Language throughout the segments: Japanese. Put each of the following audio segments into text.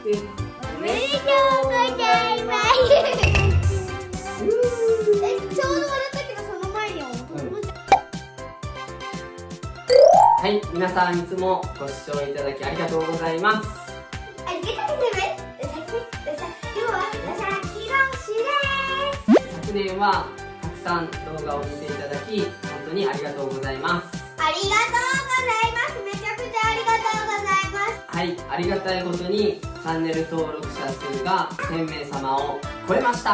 おめでとうございます。ちょうど笑ったけどその前にはい、皆さんいつもご視聴いただきありがとうございます。 ありがとうございます。今日はさきろしです。 昨年はたくさん動画を見ていただき本当にありがとうございます。 ありがとうございます。めちゃくちゃありがとうございます。 はい、ありがたいことにチャンネル登録者数が1000名様を超えました。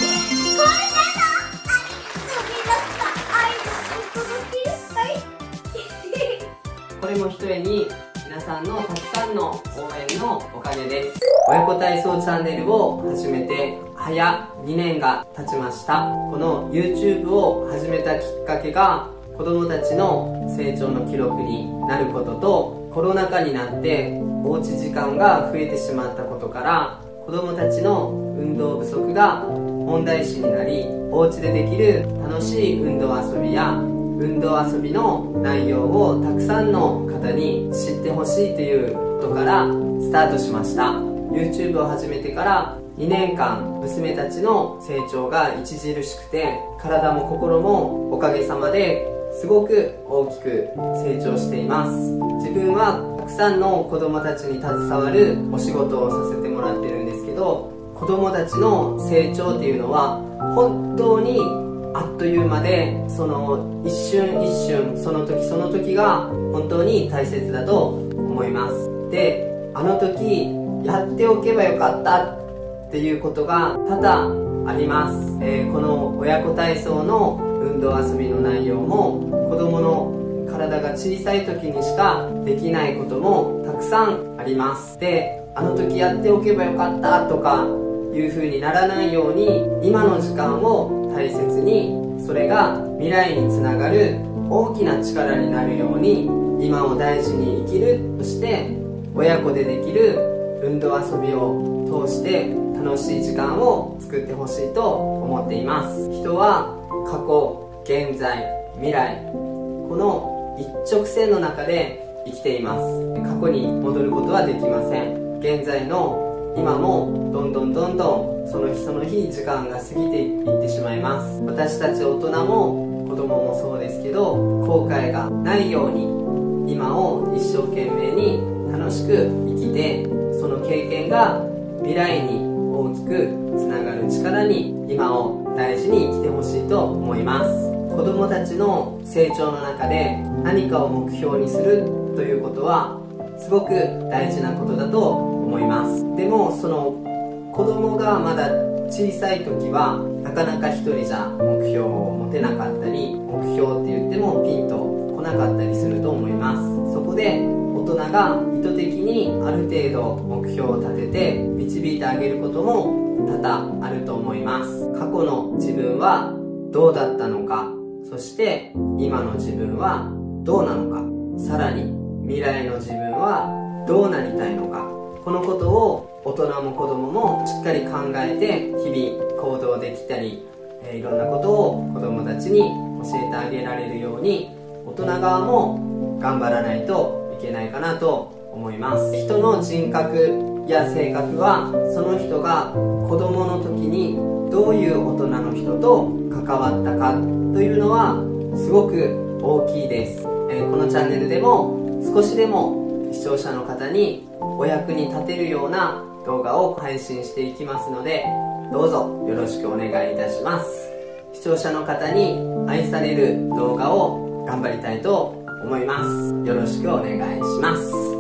これもひとえに皆さんのたくさんの応援のおかげです。親子体操チャンネルを始めて早2年が経ちました。この YouTube を始めたきっかけが子供たちの成長の記録になることと、コロナ禍になっておうち時間が増えてしまったことから子供たちの運動不足が問題視になり、おうちでできる楽しい運動遊びや運動遊びの内容をたくさんの方に知ってほしいということからスタートしました。 YouTube を始めてから2年間娘たちの成長が著しくて、体も心もおかげさまですごく大きく成長しています。自分はたくさんの子供たちに携わるお仕事をさせてもらってるんですけど、子供たちの成長っていうのは本当にあっという間で、その一瞬一瞬その時その時が本当に大切だと思います。で、あの時やっておけばよかったっていうことが多々あります。この親子体操の運動遊びの内容も子供の体が小さい時にしかできないこともたくさんあります。で、あの時やっておけばよかったとかいう風にならないように、今の時間を大切に、それが未来につながる大きな力になるように今を大事に生きるとして、親子でできる運動遊びを通して楽しい時間を作ってほしいと思っています。人は過去、現在、未来、この一直線の中で生きています。過去に戻ることはできません。現在の今もどんどんその日その日時間が過ぎていってしまいます。私たち大人も子供もそうですけど、後悔がないように今を一生懸命に楽しく生きて、その経験が未来に大きくつながる力に今を大事に生きてほしいと思います。子供たちの成長の中で何かを目標にするということはすごく大事なことだと思います。でもその子供がまだ小さい時はなかなか一人じゃ目標を持てなかったり、目標って言ってもピンと来なかったりすると思います。そこで大人が意図的にある程度目標を立てて導いてあげることも多々あると思います。過去の自分はどうだったのか、そして今の自分はどうなのか、さらに未来の自分はどうなりたいのか、このことを大人も子供もしっかり考えて日々行動できたり、いろんなことを子供たちに教えてあげられるように大人側も頑張らないといけないかなと思います。人の人格や性格はその人が子供の時にどういう大人の人と関わったかというのはすごく大きいです。このチャンネルでも少しでも視聴者の方にお役に立てるような動画を配信していきますので、どうぞよろしくお願いいたします。視聴者の方に愛される動画を頑張りたいと思います。よろしくお願いします。